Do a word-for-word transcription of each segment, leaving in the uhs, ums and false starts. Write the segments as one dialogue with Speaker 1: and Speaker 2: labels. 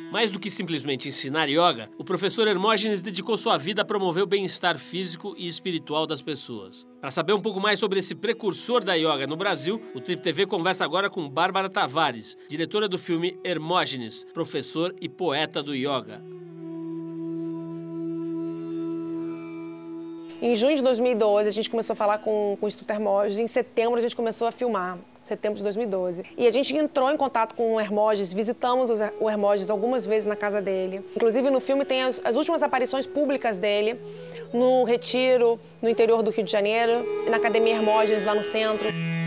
Speaker 1: Mais do que simplesmente ensinar yoga, o professor Hermógenes dedicou sua vida a promover o bem-estar físico e espiritual das pessoas. Para saber um pouco mais sobre esse precursor da yoga no Brasil, o Trip T V conversa agora com Bárbara Tavares, diretora do filme Hermógenes, professor e poeta do yoga.
Speaker 2: Em junho de dois mil e doze, a gente começou a falar com, com o Instituto Hermógenes. Em setembro, a gente começou a filmar. Setembro de dois mil e doze. E a gente entrou em contato com o Hermógenes, visitamos o Hermógenes algumas vezes na casa dele. Inclusive, no filme tem as, as últimas aparições públicas dele, no Retiro, no interior do Rio de Janeiro, na Academia Hermógenes, lá no centro.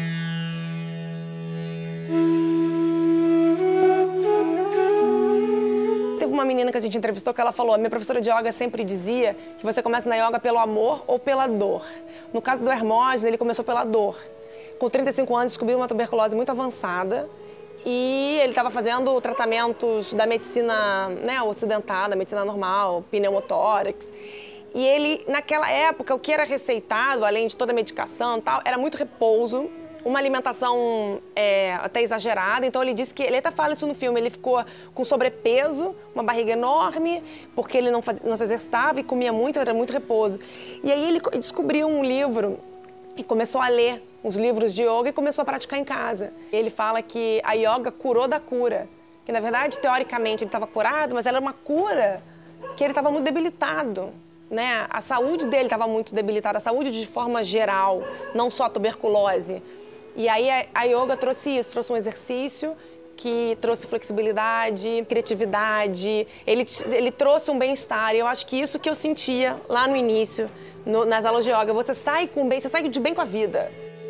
Speaker 2: Uma menina que a gente entrevistou que ela falou: a minha professora de yoga sempre dizia que você começa na yoga pelo amor ou pela dor. No caso do Hermógenes, ele começou pela dor. Com trinta e cinco anos, descobriu uma tuberculose muito avançada e ele estava fazendo tratamentos da medicina, né, ocidental, da medicina normal, pneumotórax. E ele, naquela época, o que era receitado, além de toda a medicação e tal, era muito repouso, uma alimentação é, até exagerada. Então ele disse que, ele até fala isso no filme, ele ficou com sobrepeso, uma barriga enorme, porque ele não, fazia, não se exercitava e comia muito, era muito repouso. E aí ele descobriu um livro e começou a ler os livros de yoga e começou a praticar em casa. Ele fala que a yoga curou da cura, que na verdade, teoricamente, ele estava curado, mas era uma cura que ele estava muito debilitado. Né? A saúde dele estava muito debilitada, a saúde de forma geral, não só a tuberculose. E aí a yoga trouxe isso, trouxe um exercício que trouxe flexibilidade, criatividade, ele, ele trouxe um bem-estar. E eu acho que isso que eu sentia lá no início, no, nas aulas de yoga, você sai com bem, você sai de bem com a vida.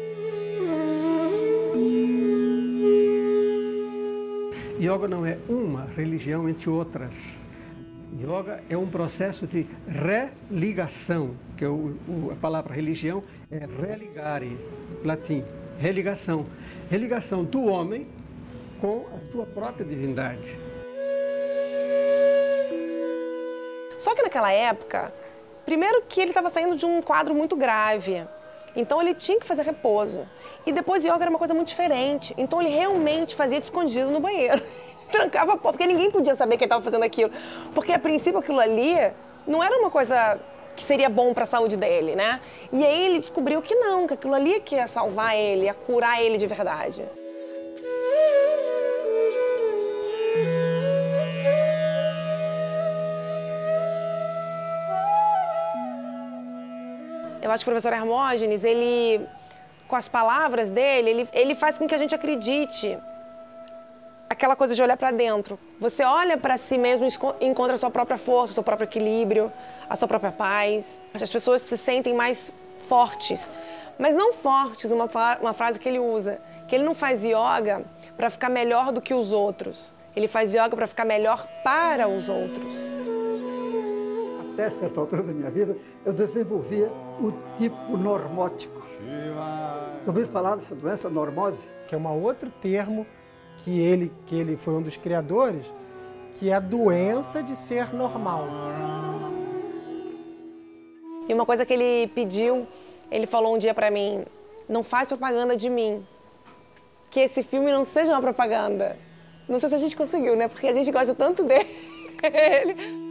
Speaker 3: Yoga não é uma religião entre outras. Yoga é um processo de religação, que é o, o, a palavra religião é religare, latim, religação. Religação do homem com a sua própria divindade.
Speaker 2: Só que naquela época, primeiro que ele estava saindo de um quadro muito grave, então ele tinha que fazer repouso. E depois yoga era uma coisa muito diferente, então ele realmente fazia de escondido no banheiro. Trancava a porta, porque ninguém podia saber que ele estava fazendo aquilo. Porque, a princípio, aquilo ali não era uma coisa que seria bom para a saúde dele, né? E aí ele descobriu que não, que aquilo ali que ia salvar ele, ia curar ele de verdade. Eu acho que o professor Hermógenes, ele, com as palavras dele, ele, ele faz com que a gente acredite. Aquela coisa de olhar para dentro. Você olha para si mesmo e encontra a sua própria força, o seu próprio equilíbrio, a sua própria paz. As pessoas se sentem mais fortes. Mas não fortes, uma, uma frase que ele usa, que ele não faz yoga para ficar melhor do que os outros. Ele faz yoga para ficar melhor para os outros.
Speaker 3: Até certa altura da minha vida, eu desenvolvia o tipo normótico. Você ouviu falar dessa doença, normose?
Speaker 4: Que é um outro termo que ele, que ele foi um dos criadores, que é a doença de ser normal.
Speaker 2: E uma coisa que ele pediu, ele falou um dia pra mim: não faz propaganda de mim, que esse filme não seja uma propaganda. Não sei se a gente conseguiu, né? Porque a gente gosta tanto dele.